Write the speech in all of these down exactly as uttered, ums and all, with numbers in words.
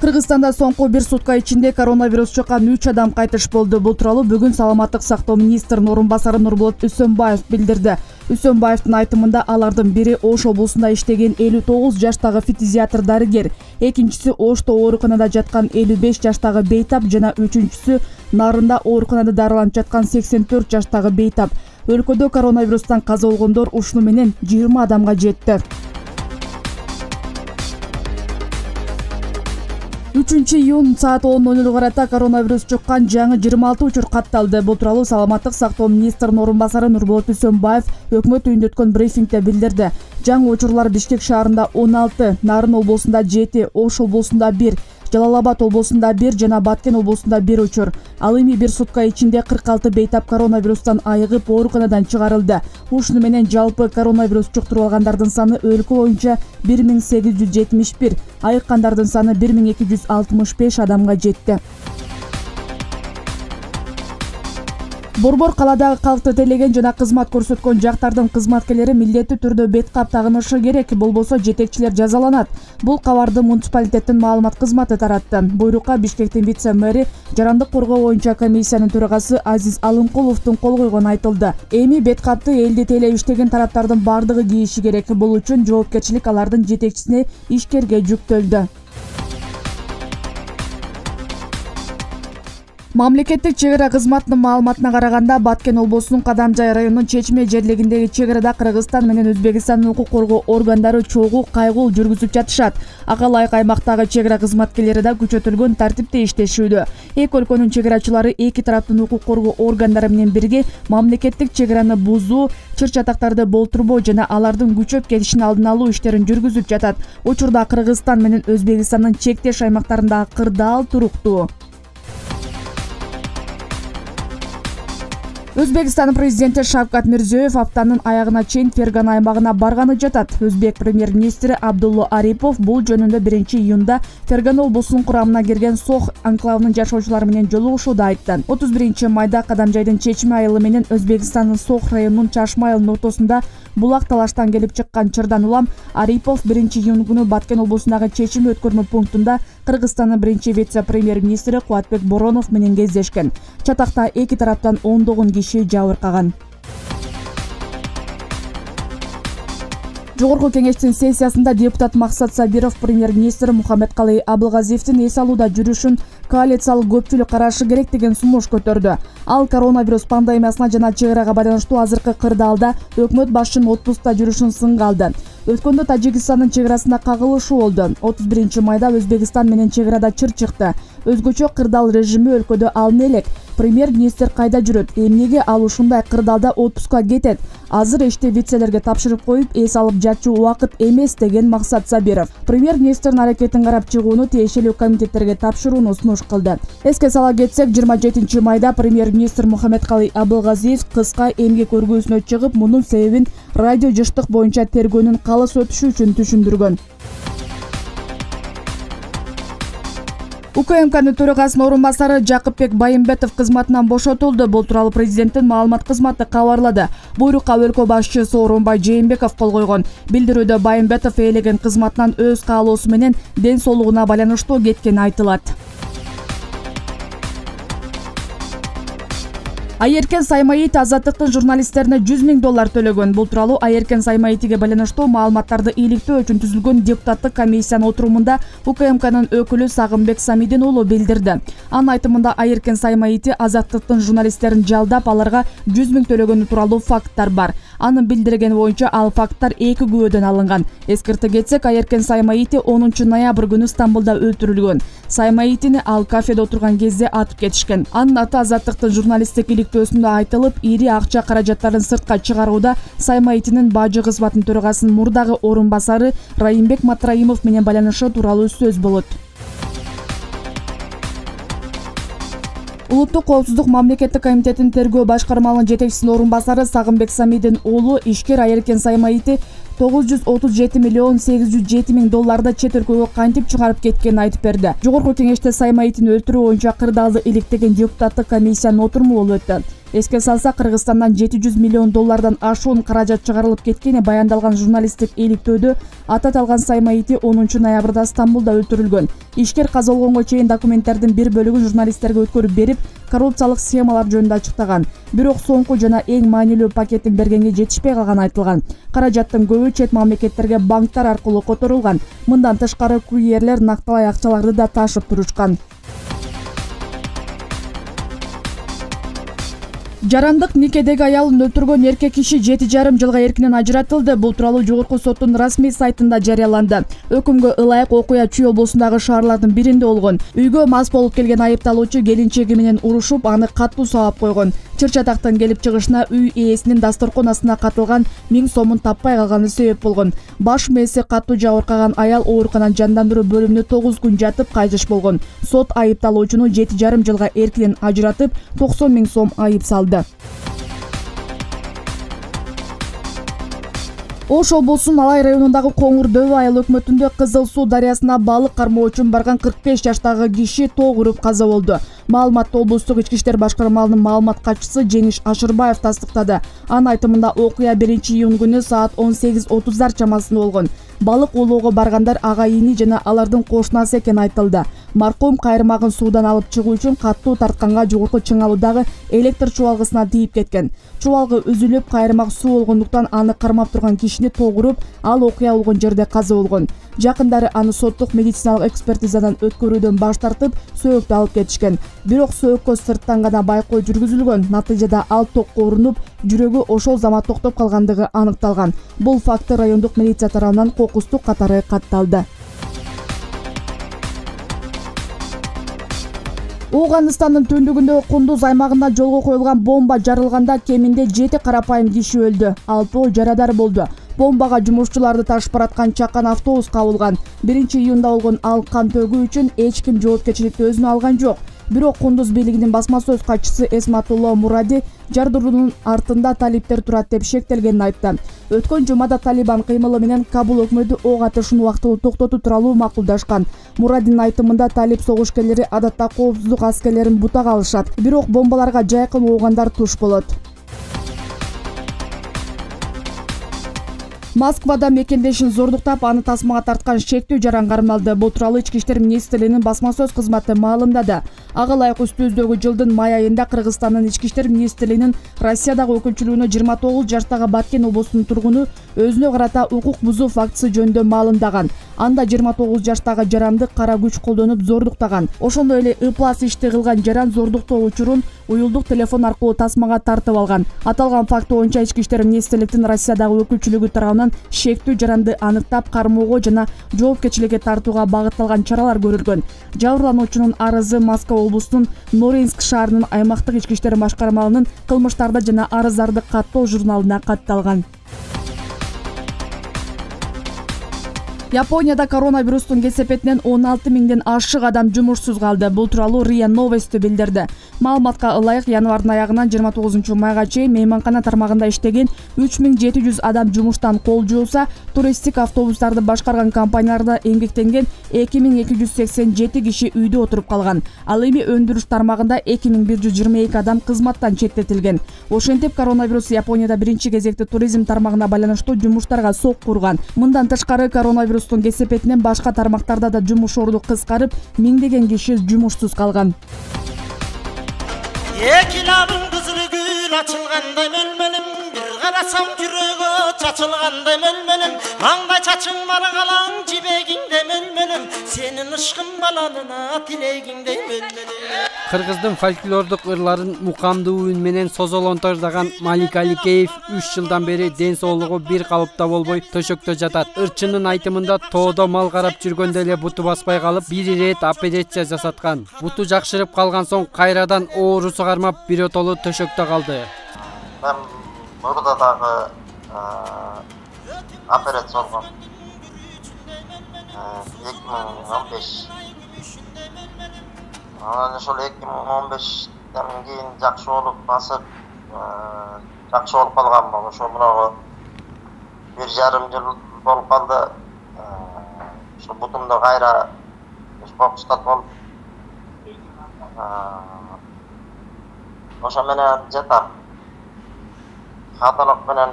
Кыргызстанда соңку бир сутка ичинде коронавирус чыккан үч адам кайтыш болду. Бул тууралуу бүгүн саламаттык сактоо министринин орун басары Нурболот Үсөнбаев билдирди. Үсөнбаевдин айтымында алардын бири Ош облусунда иштеген элүү тогуз жаштагы фтизиатр дарыгер, экинчиси Ошто ооруканада жаткан элүү беш жаштагы бейтап жана үчүнчүсү Нарында ооруканада дарыланып жаткан сексен төрт жаштагы бейтап. Өлкөдө коронавирустан каза болгондор ушуну менен жыйырма адамга жетти. үчүнчү июнь саат он ноль нолго карата коронавирус чыккан жаңы жыйырма алты учур катталды. Бул тууралуу саламаттык сактоо министринин орун басары Нурболот Үсөнбаев өкмөт үйүндө өткөн брифингде билдирди. Жаңы учурлар Бишкек шаарында он алты, Нарын облусунда жети, Ош облусунда бир, Жалал-Абад облусунда бир жана Баткен облусунда бир учур. Ал эми бир сутка ичинде кырк алты бейтап коронавирустан айыгып ооруканадан чыгарылды. Ушуну менен жалпы коронавирус жуктуруп алгандардын саны өлкө боюнча бир миң сегиз жүз жетимиш бир, айыккандардын саны бир миң эки жүз алтымыш беш адамга жетти. Борбор каладагы калкты телеген жана кызмат көрсөткөн жактардын кызматкерлери милдеттүү түрдө бет кап тагынышы керек, болбосо жетекчилер жазаланат. Бул кабарды муниципалитеттин маалымат кызматы таратты. Буйрукка Бишкектин вице-мэри, жарандык коргоо боюнча комиссиянын төрагасы Азиз Алымкуловдун кол койгону айтылды. Эми бет капты элди тейлеп иштеген тараптардын бардыгы кийиши керек. Бул үчүн жоопкерчилик алардын жетекчисине, ишкерге жүктөлдү. Мамлекеттик чегара кызматынын маалыматына караганда, Баткен облусунун Кадамжай районунун Чечме жерлегиндеги чегарада Кыргызстан менен Өзбекстандын укук коргоо органдары чогуу кайгыл жүргүзүп жатышат. Ага ылайык аймактагы чегара кызматкерлери да күчөтүлгөн тартипте иштешүүдө. Эки өлкөнүн чегарачылары эки тараптын укук коргоо органдары менен бирге мамлекеттик чегараны бузуу, чыр-чатактарды болтурбоо жана алардын күчөп кетишин алдын алуу иштерин жүргүзүп жатат. Учурда Кыргызстан менен Өзбекстандын чектеш аймактарындагы кырдаал туруктуу. Өзбекстан президенти Шавкат Мирзиёев аптанын аягына чейин Фергана аймагына барганы жатат. Өзбек премьер-министри Абдулло Арипов бул жөнүндө биринчи июнда Фергана облусунун курамына кирген Сох анклавынын жашоочулары менен жолугушууда айтты. отуз биринчи майда Кадамжайдын Чечме айылы менен Өзбекстандын Сох районунун Чашма айылынын ортосунда булак талаштан келип чыккан чырдан улам Арипов биринчи июнь күнү Баткен облусундагы Чечим өткөрмө пунктунда Кыргызстандын биринчи вице-премьер-министри Кубатбек Боронов менен кездешкен. Чатакта эки тараптан ондогон киши жабыркаган. Жогорку кеңештин сессиясында депутат Максат Сабиров премьер-министр Мухаммедкалый Абылгазиевдин эс алууда жүрүшүн коалициялык көпчүлүк карашы керек деген сунуш көтөрдү. Ал коронавирус пандемиясына жана чыгарага байланыштуу азыркы кырдаалда өкмөт башчынын отпускта жүрүшүн сынга алды. Өткөндө Тажикстандын чегарасында кагылышуу болду. отуз биринчи майда Өзбекстан менен чегарада чыр чыкты. Өзгөчө кырдаал режими өлкөдө алыны элек. Премьер-министр кайда жүрөт? Эмнеге ал ушундай кырдаалда отпускка кетет? Азыр ишти вицелерге тапшырып коюп, эс алып жатчу убакыт эмес деген Максат Сабиров. Премьер-министрдин аракетин карап чыгууну тиешелүү комитеттерге тапшырууну сунуш кылды. Эске сала кетсек, жыйырма жетинчи майда премьер-министр Мухаммедкалый Абылгазиев кыска эмгек көргөзүүсүнө чыгып, мунун себебин радио жыштык боюнча тергөөнүн калыс өтүшү үчүн түшүндүргөн. УКМКнын төрагасынын орун басары Жакыпбек Байымбетов кызматынан бошотулду. Бул тууралуу президенттин маалымат кызматы кабарлады. Буйрукка өлкө башчысы Сооронбай Жээнбеков кол койгон. Билдирүүдө Байымбетов ээлеген кызматынан өз каалоосу менен ден соолугуна байланыштуу кеткени айтылат. Айеркен Саймаит Азаттыктын журналисттерине жүз миң доллар төлөгөн. Бул тууралуу Айеркен Саймаитиге байланыштуу маалыматтарды иликтөө үчүн түзүлгөн депутаттык комиссиянын отурумунда УКМКнын өкүлү Сагынбек Самидин уулу билдирди. Анын айтымында Айеркен Саймаити Азаттыктын журналисттерин жалдап, аларга жүз миң төлөгөнү тууралуу факттар бар. Анын билдиргени боюнча ал факттар эки күбөдөн алынган. Эскерте кетсек, Айеркен Саймаити онунчу ноябрь күнү Стамбулда өлтүрүлгөн. Саймаитини ал кафеде отурган кезде атып кетишкен. Анын аты Азаттыктын журналисттик иликтөөсүндө айтылып, ири акча каражаттарын сыртка чыгарууда Саймаитинин бажы кызматынын төрагасынын мурдагы орун басары Райымбек Матраимов менен байланышы тууралуу сөз болот. Улуттук коопсуздук мамлекеттик комитетинин тергөө башкармалыгынын жетекчисинин орун басары Сагынбек Самидин уулу ишкер Айеркен Саймаити тогуз жүз отуз жети миллион сегиз жүз жети миң долларды чет өлкөгө кантип чыгарып кеткенин айтып берди. Жогорку кеңеште Саймаитин өлтүрүү боюнча кырдаалды иликтеген депутаттык комиссиянын отуруму болуп өттү. Эске салса, Кыргызстандан жети жүз миллион доллардан ашуун каражат чыгарылып кеткени баяндалган журналисттик иликтөөдө аты аталган Саймаити онунчу ноябрда Стамбулда өлтүрүлгөн. Ишкер каза болгонго чейин документтердин бир бөлүгүн журналисттерге өткөрүп берип, коррупциялык схемалар жөнүндө ачыктаган. Бирок соңку жана эң маанилүү пакеттин бергенге жетишпей калганы айтылган. Каражаттын көбү чет мамлекеттерге банктар аркылуу которулган. Мындан тышкары курьерлер накталай акчаларды да ташып турушкан. Жарандык никедеги аялын өлтүргөн эркек киши жети жарым жылга эркинен ажыратылды. Бул тууралуу Жогорку соттун расмий сайтында жарыяланды. Өкүмгө ылайык окуя Чүй облусундагы шаарлардын биринде болгон. Үйгө мас болуп келген айыпталуучу келинчеги менен урушуп, аны катуу сабап койгон. Чыр-чатактын келип чыгышына үй ээсинин дасторкон астына катылган миң сомун таппай калганы себеп болгон. Баш мээси катуу жабыркаган аял оорукананын жандандыруу бөлүмүндө тогуз күн жатып кайтыш болгон. Сот айыпталуучуну жети жарым жылга эркинен ажыратып, токсон миң сом айып салды. Ош облусунун Алай районундагы Коңур Дөбө айыл өкмөтүндө Кызыл Суу дарыясына балык кармоо үчүн барган кырк беш жаштагы киши тоо куруп каза болду. Маалыматты облустук ички иштер башкармалынын маалымат катчысы Жеңиш Ашырбаев тастыктады. Анын айтымында окуя биринчи июнь күнү саат он сегиз отуздар чамасында болгон. Балык улоого баргандар ага ини жана алардын кошунасы экени айтылды. Маркум кайрымагын суудан алып чыгуу үчүн каттуу тартканга жогорку Чыңалуудагы электр чубалгысына тийип кеткен. Чубалгы үзүлүп, кайрымак суу болгондуктан аны кармап турган кишини тоо куруп, ал окуя болгон жерде каза болгон. Жакындары аны соттук медициналык экспертизадан өткөрүүдөн баш тартып, сөөктү алып кетишкен. Бирок сөөккө сырттан гана байкоо жүргүзүлгөн. Натыйжада ал токко урунуп, жүрөгү ошол замат токтоп калгандыгы аныкталган. Бул факты райондук милиция тарабынан кокустук катары катталды. Ооганыстандын түндүгүндөгү Кундуз аймагында жолго коюлган бомба жарылганда кеминде жети карапайым киши өлдү, алтоо жарадар болду. Бомбага жумушчуларды ташып бараткан чакан автобус кабылган. биринчи июнда болгон ал кан төгүү үчүн эч ким жоопкерчиликти өзүнө алган жок. Бирок Кундуз бийлигинин басма сөз катчысы Эсматулло Муради жардыруунун артында талиптер турат деп шектелгенин айтты. Өткөн жумада Талибан кыймылы менен Кабул өкмөтү ок атышын убактылуу токтотуу тууралуу макулдашкан. Мурадинин айтымында талип согушкерлери адатта коопсуздук аскерлерин бутага алышат, бирок бомбаларга жайкын оогандар туш болот. Москвада мекендешин зордуктап, аны тасмага тарткан шектүү жаран кармалды. Бул тууралуу Ички иштер министрлигинин басма сөз кызматы маалымдады. Ага ылайык үстүбүздөгү жылдын май айында Кыргызстандын Ички иштер министрлигинин Россиядагы өкүлчүлүгүнө жыйырма тогуз жаштагы Баткен облусунун тургуну өзүнө карата укук бузуу фактысы жөнүндө маалымдаган. Анда жыйырма тогуз жаштагы жаранды кара күч колдонуп зордуктаган. Ошондой эле ыплас ишти кылган жаран зордуктоо учурун уюлдук телефон аркылуу тасмага тартып алган. Аталган факт боюнча Ички иштер министрликтин Россиядагы өкүлчүлүгү тарабынан шектүү жаранды аныктап, кармоого жана жоопкерчиликке тартууга багытталган чаралар көрүлгөн. Жабырлануучунун арызы Москва облусунун Норильск шаарынын аймактык ички иштер башкармалынын кылмыштарды жана арыздарды каттоо журналына катталган. Японияда коронавирустун кесепетинен он алты миңден ашык адам жумушсуз калды. Бул тууралуу РИА Новости билдирди. Маалыматка ылайык январдын аягынан жыйырма тогузунчу майга чейин мейманкана тармагында иштеген үч миң жети жүз адам жумуштан кол жууса, туристтик автобустарды башкарган компанияларда эмгектенген эки миң эки жүз сексен жети киши үйдө отуруп калган. Ал эми өндүрүш тармагында эки миң бир жүз жыйырма эки адам кызматтан четтетилген. Ошентип, коронавирус Японияда биринчи кезекте туризм тармагына байланыштуу жумуштарга сок курган. Мындан тышкары коронавирус кесепетинен башка тармактарда да жумуш орду кыскарып, миңдеген киши жумушсуз калган. Эки лабың кызыл гүл ачылгандай мөлмөлүм, бир карасам жүрөгү чачылгандай мөлмөлүм, маңдай чачың маргалаң жибегиңде мөлмөлүм, сенин ышкың баланына тилегиңдей мөлмөлүм. Кыргыздын фольклордук ырларын мукамдуу үн менен созолонтордаган Малик Аликеев үч жылдан бери ден соолугу бир калыпта болбой төшөктө жатат. Ырчынын айтымында тоодо мал карап жүргөндө эле буту баспай калып, бир ирет операция жасаткан. Буту жакшырып калган соң кайрадан оорусу кармап биротолу төшөктө калды. Мен мурда дагы операция болгом. эки миң он беш. Анан ошол эки миң он бештен кийин жакшы болуп басып, жакшы болуп калганмын. Ошо мурагы bir жарым жыл болуп калды. Şu butumda gayra fokustat bolup oşa menen jatam. Hatalık menen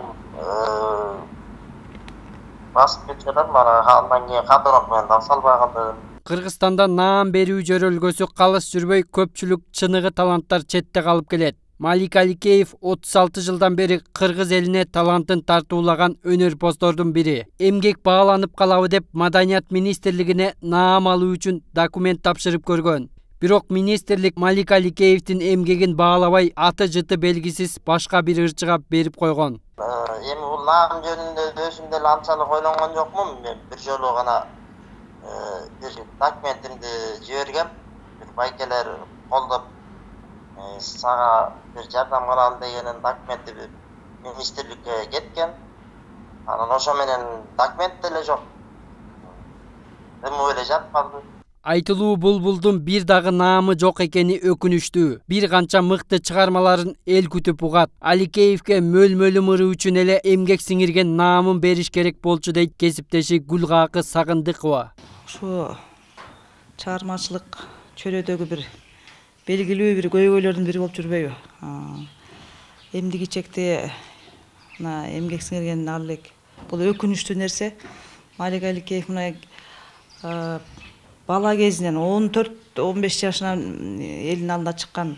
basıp ketken bana haldan keyin hatalık menen da salbay kaldı. Кыргызстанда наам берүү жөрөлгөсү калыс жүрбөй көпчүлүк чыныгы таланттар четте калып келет. Малик Аликеев отуз алты жылдан бери кыргыз элине талантын тартуулаган өнөрпоздордун бири. Эмгек бааланып калабы деп Маданият министрлигине наам алуу үчүн документ тапшырып көргөн. Бирок министрлик Малик Аликеевдин эмгегин баалабай, аты жыты белгисиз башка бир ырчыга берип койгон. Эми бул наам жөнүндө өзүм деле анчалык ойлонгон жокмун. Мен бир жолу гана bir dokumentimdi jibергem, bir baykeler koldup sağa bir jardam kılalım degenen dokumenti ministerlikке ketken. Anан ошо менен документ деле жок. Эми эле жатып калды. Айтылуу Булбулдун бир дагы наамы жок экени өкүнүчтүү. Бир канча мыкты чыгармаларын эл күтүп угат. Аликеевге мөл-мөлүм ыры үчүн эле эмгек сиңирген наамын бериш керек болчу дейт кесиптеши Гүлгакы Сагындыкова. Şu çağırmacılık çörödөгү bir belgilүү bir көйгөйлөрдүн бири болуп жүрбөйбү? Эмдиги чекте мына эмгек сиңирген ал элек бул өкүнүчтүү нерсе. Малик Аликеев мына бала кезинен он төрт он беш жашынан элдин алдына чыккан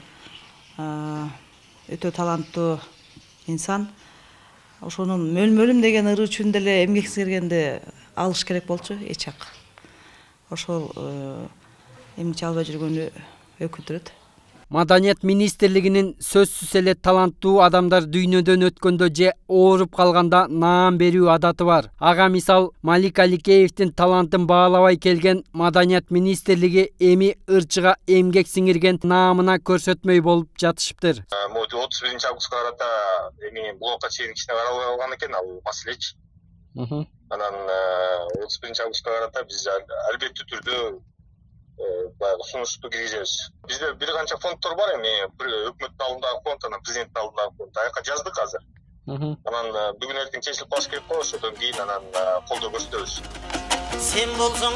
өтө таланттуу инсан. Ошонун мөл-мөлүм деген ыры үчүн деле эмгек сиңиргенди алыш керек болчу, эч ак. Ошол эмче албай жүргөнү өкүндүрөт. Маданият министрлигинин сөзсүз эле таланттуу адамдар дүйнөдөн өткөндө же ооруп калганда наам берүү адаты бар. Ага мисал Малик Аликеевдин талантын баалабай келген Маданият министрлиги эми ырчыга эмгек сиңирген наамына көрсөтмөй болуп жатышыптыр. отуз биринчи августка карата эми блокка чейин кичине каралбай калган экен ал маселечи. Анан отуз биринчи августка карата биз албеттүү түрдө баягы сунушту киргизебиз. Бизде бир канча фонддор бар эми, өкмөттүн алдындагы фонд, анан президенттин алдындагы фонд. Аяка жаздык азыр. Анан бүгүн эртең чечилип калыш керек го, ошодон кийин анан колдоо көрсөтөбүз. Sen bolsоң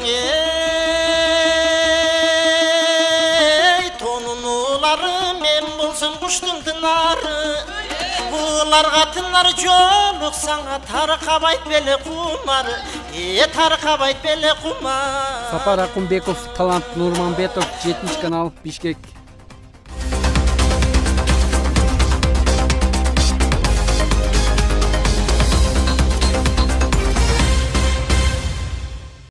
ey тонунулары, мен болсом куштун тынары. Буларга тынар жолук саңа таркабайт беле кумар, э таркабайт беле кумар. Сапар Акунбеков, Талант Нурманбетов, жетинчи канал, Бишкек.